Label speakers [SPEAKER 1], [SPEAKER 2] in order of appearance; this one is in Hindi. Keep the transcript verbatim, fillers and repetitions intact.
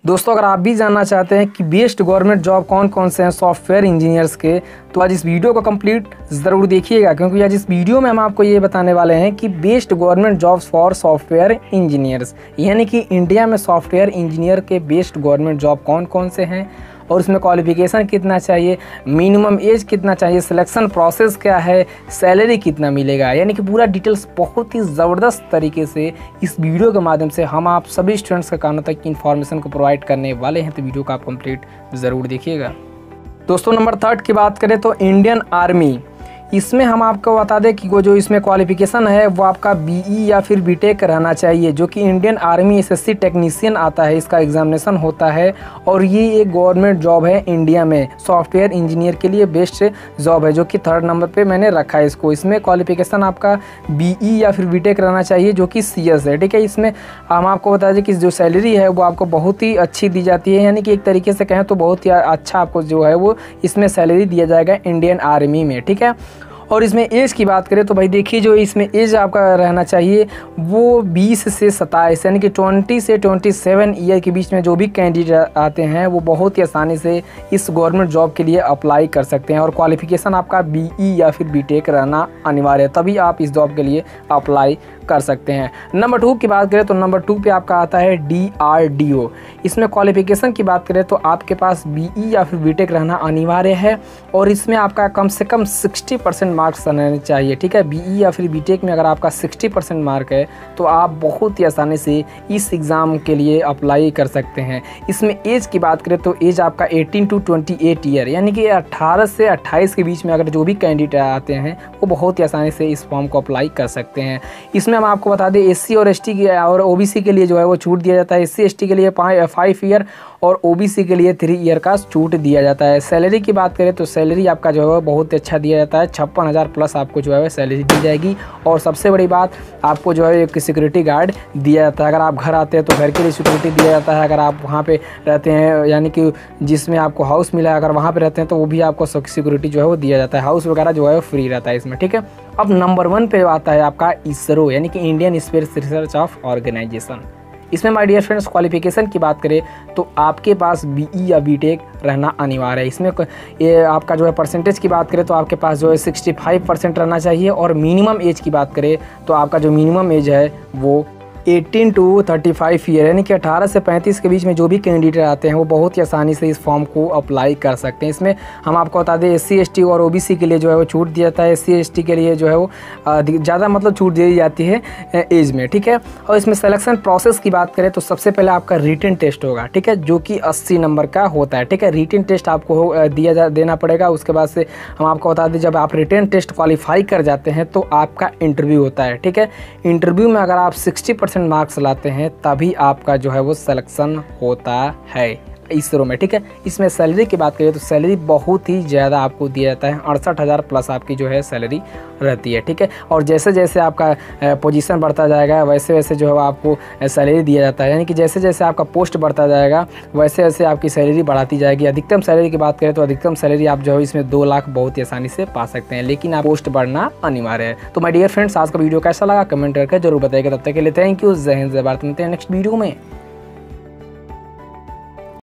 [SPEAKER 1] दोस्तों अगर आप भी जानना चाहते हैं कि बेस्ट गवर्नमेंट जॉब कौन कौन से हैं सॉफ्टवेयर इंजीनियर्स के, तो आज इस वीडियो को कंप्लीट ज़रूर देखिएगा, क्योंकि आज इस वीडियो में हम आपको ये बताने वाले हैं कि best government jobs for software engineers, यानी कि इंडिया में सॉफ्टवेयर इंजीनियर के बेस्ट गवर्नमेंट जॉब कौन कौन से हैं और उसमें क्वालिफिकेशन कितना चाहिए, मिनिमम एज कितना चाहिए, सिलेक्शन प्रोसेस क्या है, सैलरी कितना मिलेगा, यानी कि पूरा डिटेल्स बहुत ही ज़बरदस्त तरीके से इस वीडियो के माध्यम से हम आप सभी स्टूडेंट्स के कानों तक की इन्फॉर्मेशन को प्रोवाइड करने वाले हैं। तो वीडियो को आप कंप्लीट ज़रूर देखिएगा। दोस्तों नंबर थर्ड की बात करें तो इंडियन आर्मी, इसमें हम आपको बता दें कि वो जो इसमें क्वालिफिकेशन है वो आपका बीई या फिर बीटेक रहना चाहिए, जो कि इंडियन आर्मी एसएससी टेक्नीशियन आता है, इसका एग्जामिनेशन होता है और ये एक गवर्नमेंट जॉब है इंडिया में, सॉफ्टवेयर इंजीनियर के लिए बेस्ट जॉब है, जो कि थर्ड नंबर पे मैंने रखा है इसको। इसमें क्वालिफिकेशन आपका बीई या फिर बीटेक रहना चाहिए, जो कि सीएस है, ठीक है। इसमें हम आपको बता दें कि जो सैलरी है वो आपको बहुत ही अच्छी दी जाती है, यानी कि एक तरीके से कहें तो बहुत ही अच्छा आपको जो है वो इसमें सैलरी दिया जाएगा इंडियन आर्मी में, ठीक है। और इसमें एज की बात करें तो भाई देखिए, जो इसमें एज आपका रहना चाहिए वो बीस से सत्ताईस, यानी कि बीस से सत्ताईस ईयर के बीच में जो भी कैंडिडेट आते हैं वो बहुत ही आसानी से इस गवर्नमेंट जॉब के लिए अप्लाई कर सकते हैं। और क्वालिफिकेशन आपका बीई या फिर बीटेक रहना अनिवार्य है, तभी आप इस जॉब के लिए अप्लाई कर सकते हैं। नंबर टू की बात करें तो नंबर टू पे आपका आता है डीआरडीओ। इसमें क्वालिफिकेशन की बात करें तो आपके पास बीई या फिर बीटेक रहना अनिवार्य है और इसमें आपका कम से कम साठ परसेंट मार्क्स रहने चाहिए, ठीक है। बीई या फिर बीटेक में अगर आपका साठ परसेंट मार्क है तो आप बहुत ही आसानी से इस एग्ज़ाम के लिए अप्लाई कर सकते हैं। इसमें एज की बात करें तो एज आपका अठारह टू अट्ठाईस ईयर, यानी कि अट्ठारह से अट्ठाईस के बीच में अगर जो भी कैंडिडेट आते हैं वो बहुत ही आसानी से इस फॉर्म को अप्लाई कर सकते हैं। इसमें हम आपको बता दें एससी और एसटी की और ओबीसी के लिए जो है वो छूट दिया जाता है। एससी एसटी के लिए फाइव ईयर और ओबीसी के लिए थ्री ईयर का छूट दिया जाता है। सैलरी की बात करें तो सैलरी आपका जो है वो बहुत अच्छा दिया जाता है, छप्पन हज़ार प्लस आपको जो है सैलरी दी जाएगी। और सबसे बड़ी बात, आपको जो है एक सिक्योरिटी गार्ड दिया जाता है। अगर आप घर आते हैं तो घर के लिए सिक्योरिटी दिया जाता है। अगर आप वहाँ पे रहते हैं, यानी कि जिसमें आपको हाउस मिला है, अगर वहाँ पे रहते हैं तो वो भी आपको सिक्योरिटी जो है वो दिया जाता है। हाउस वगैरह जो है वो फ्री रहता है इसमें, ठीक है। अब नंबर वन पे आता है आपका इसरो, यानी कि Indian space research of organisation. इसमें माय डियर फ्रेंड्स क्वालिफिकेशन की बात करें तो आपके पास बीई या बीटेक रहना अनिवार्य है। इसमें ये आपका जो है परसेंटेज की बात करें तो आपके पास जो है पैंसठ परसेंट रहना चाहिए और मिनिमम एज की बात करें तो आपका जो मिनिमम एज है वो अठारह टू पैंतीस ईयर, यानी कि अठारह से पैंतीस के बीच में जो भी कैंडिडेट आते हैं वो बहुत ही आसानी से इस फॉर्म को अप्लाई कर सकते हैं। इसमें हम आपको बता दें एससी एसटी और ओबीसी के लिए जो है वो छूट दिया जाता है। एससी एसटी के लिए जो है वो ज़्यादा मतलब छूट दी जाती है एज में, ठीक है। और इसमें सिलेक्शन प्रोसेस की बात करें तो सबसे पहले आपका रिटन टेस्ट होगा, ठीक है, जो कि अस्सी नंबर का होता है, ठीक है। रिटन टेस्ट आपको दिया जा देना पड़ेगा। उसके बाद से हम आपको बता दें जब आप रिटन टेस्ट क्वालिफाई कर जाते हैं तो आपका इंटरव्यू होता है, ठीक है। इंटरव्यू में अगर आप सिक्सटी परसेंट मार्क्स लाते हैं तभी आपका जो है वो सिलेक्शन होता है इसरो में, ठीक है। इसमें सैलरी की बात करें तो सैलरी बहुत ही ज़्यादा आपको दिया जाता है, अड़सठ हज़ार प्लस आपकी जो है सैलरी रहती है, ठीक है। और जैसे जैसे आपका पोजीशन बढ़ता जाएगा वैसे वैसे जो है आपको सैलरी दिया जाता है, यानी कि जैसे जैसे आपका पोस्ट बढ़ता जाएगा वैसे वैसे आपकी सैलरी बढ़ाती जाएगी। अधिकतम सैलरी की बात करें तो अधिकतम सैलरी आप जो है इसमें दो लाख बहुत ही आसानी से पा सकते हैं, लेकिन आप पोस्ट बढ़ना अनिवार्य है। तो माय डियर फ्रेंड्स आज का वीडियो कैसा लगा कमेंट करके जरूर बताइएगा। तब तक के लिए थैंक यू, जय हिंद जय भारत, मिलते हैं नेक्स्ट वीडियो में।